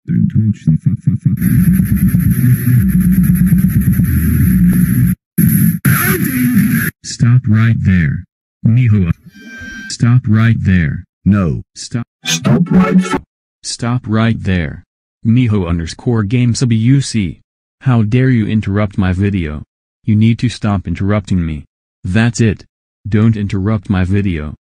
Don't touch the fuck. Stop right there. Miho. Stop right there. No. Stop right there. Miho_GameSubUC. How dare you interrupt my video? You need to stop interrupting me. That's it. Don't interrupt my video.